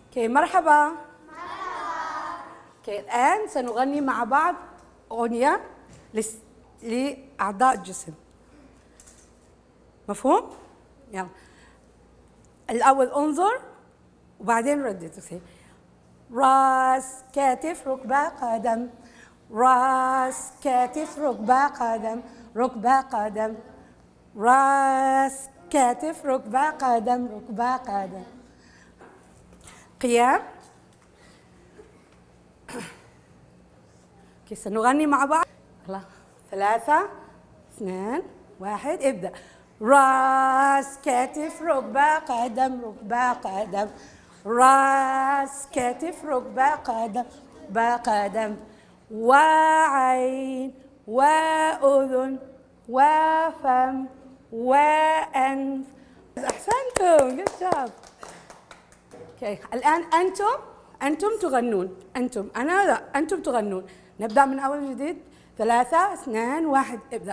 اوكي مرحبا. اوكي الآن سنغني مع بعض أغنية لأعضاء الجسم. مفهوم؟ يلا. الأول انظر وبعدين ردد. راس كتف ركبة قدم، راس كتف ركبة قدم، ركبة قدم، راس كتف ركبة قدم، ركبة قدم. قيام. اوكي سنغني مع بعض. يلا 3 2 1 ابدأ. راس كتف ركبة قدم، ركبة قدم، راس كتف ركبة قدم، ركبة قدم، وعين وأذن وفم وأنف. أحسنتم. good job. اوكي الآن أنتم تغنون. أنا لا، أنتم تغنون. نبدأ من أول جديد. 3 2 1 ابدأ.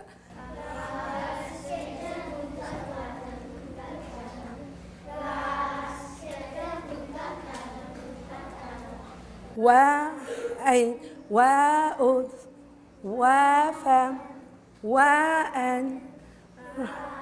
وعين وأذن وفم وأنف